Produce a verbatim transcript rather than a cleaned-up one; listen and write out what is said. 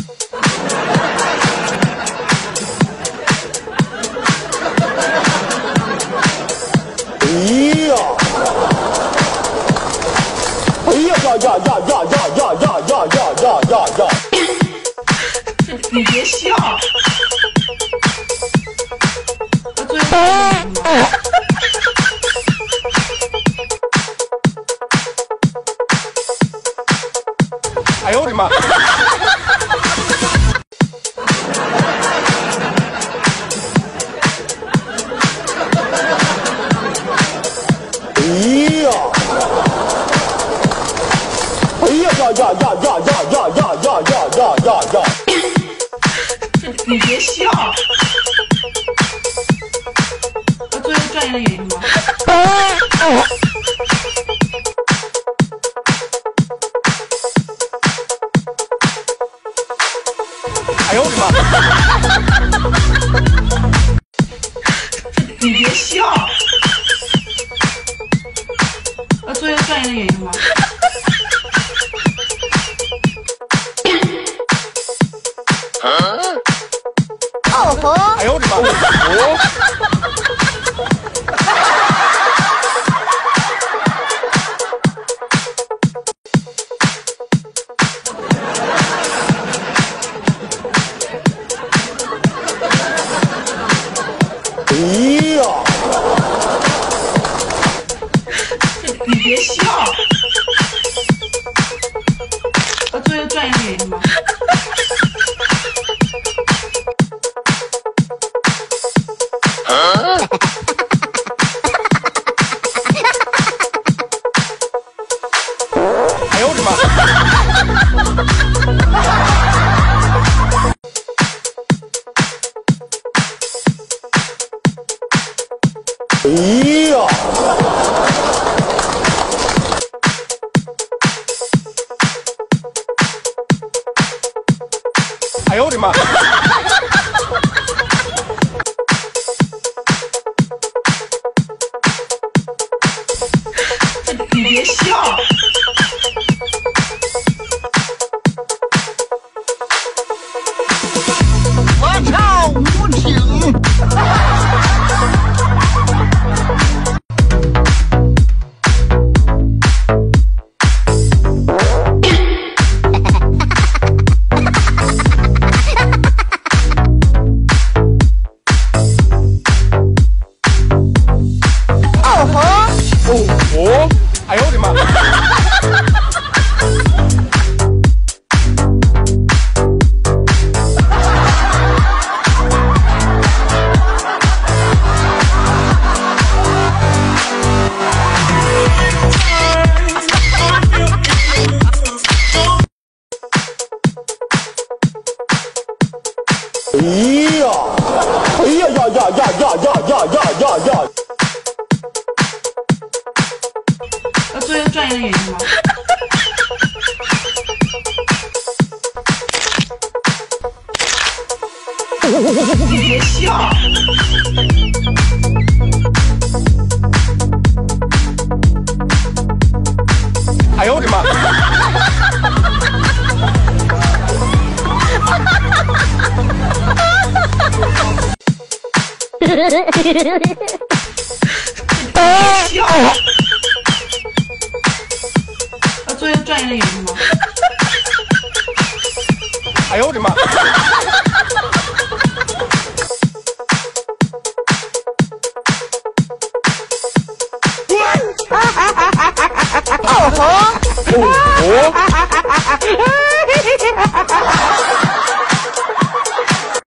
呀呀呀呀呀呀呀呀呀呀呀！ 你别笑，我最后哎呦我的妈！哎呀！哎呀呀呀呀呀呀呀呀呀呀呀呀呀！ 你别笑，我最后转移的原因吗？ 哎呦我的妈！ 你别笑，我最后转移的原因吗？ 哦吼！ 哎呦我的妈！哎呀！ 你别笑，我最后转移的原因吗？ 哎呦我的妈！哎呀！哎呦我的妈！ 你别笑， 我操无情！哦吼！ 哦哦！哎呦我的妈！哎呀！哎呀呀呀呀呀呀呀呀呀呀！ 我最后转移的原因吗？你别笑， 哎呦我的妈！ 笑，我最后转移的原因吗？ 哎呦我的妈！ 哦吼！ 哦哦！